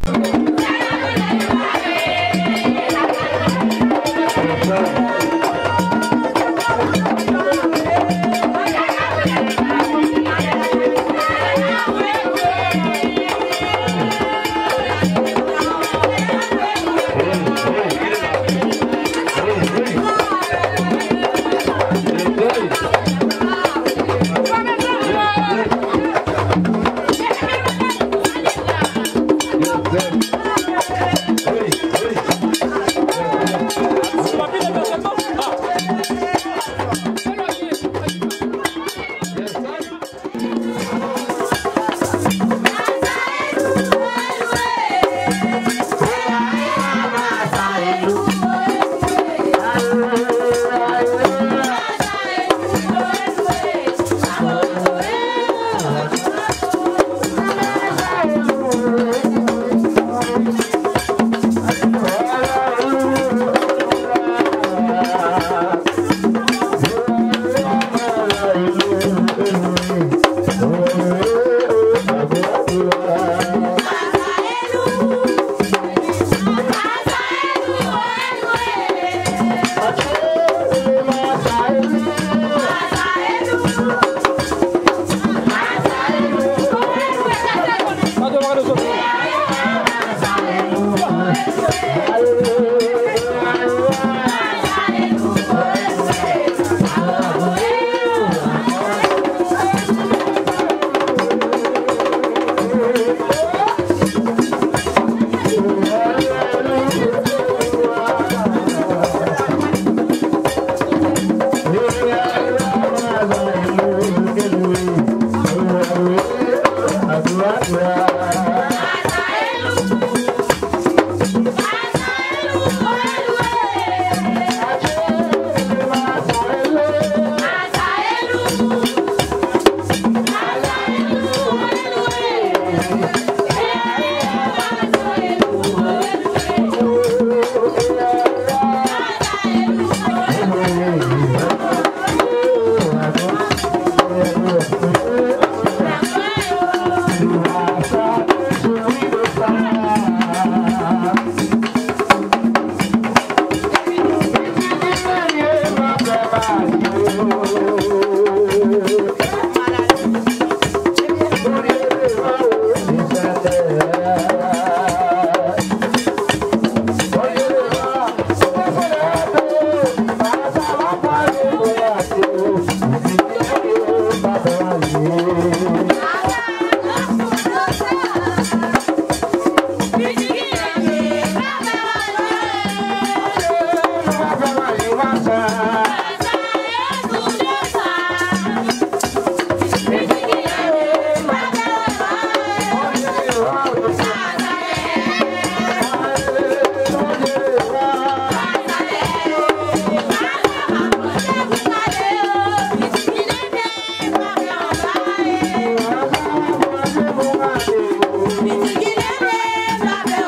Thank you.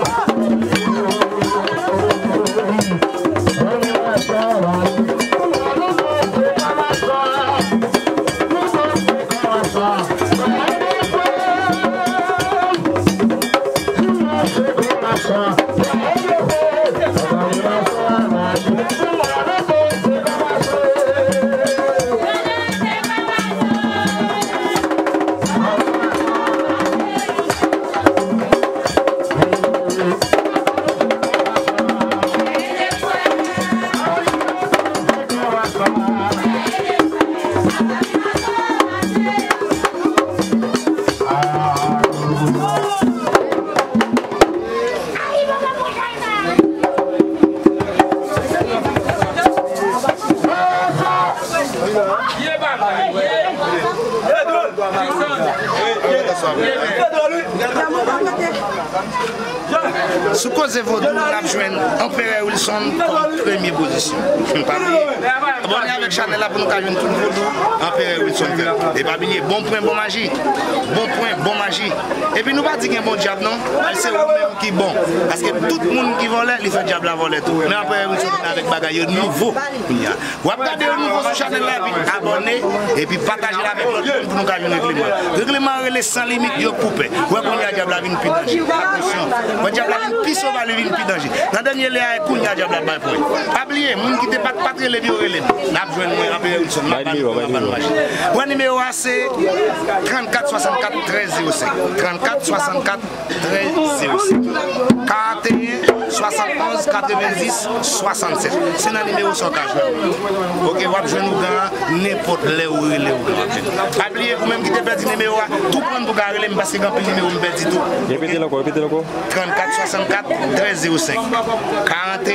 Sous cause de Vaudou, nous avons joué Empereur Wilson comme première position. Bon, avec Chanel là pour nous jouer tout le Vaudou, Empereur Wilson. Et pas oublier, bon point, bon magie. Bon point, bon magie. Et puis nous pas dire qu'il y a un bon diable, non? C'est vous-même qui est bon. Parce que tout le monde qui vole, il fait diable à voler tout. Mais Empereur Wilson avec bagaille nouveau. Vous regardez le nouveau sur Chanel là, puis abonnez et puis partagez avec l'autre monde pour nous jouer un règlement. Règlement relais sans limite, il coupe. Vous regardez le diable à une pile danger. Attention, le diable à une pile sauvage, il vient danger. Dans le dernier lien, il y a diable à bail point. Pas oublier, les gens qui ne sont pas très les relais. N'a pas besoin de Empereur Wilson. Le numéro c'est 34 64 13 05. 34 64 13 05. 41 71 90 67. C'est un numéro sur cage. Ok, vous pouvez nous gagner n'importe où il est. Pas oublier, vous-même qui te perdu numéro, tout prendre pour garder le parce que quand le numéro me perdu tout. Répétez-le quoi, répétez-le quoi. 34 64 13 05. 41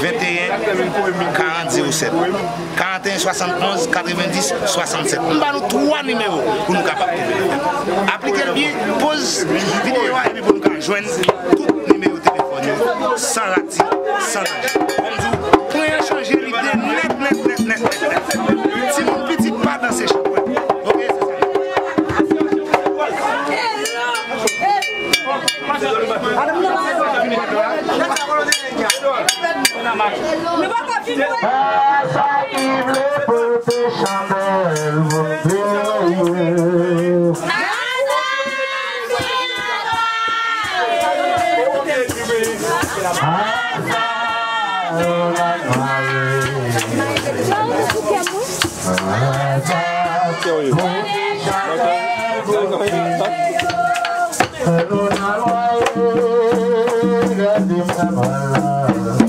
21 40 07. 41 71 90 67. Nous avons 3 numéros pour nous capables de appliquer bien, pause vidéo et puis pour nous joindre tout numéro de téléphone sans rater, sans lâcher. Comme vous pouvez changer l'idée net. Si mon petit pas dans ces chapeaux. Ok, c'est Hello,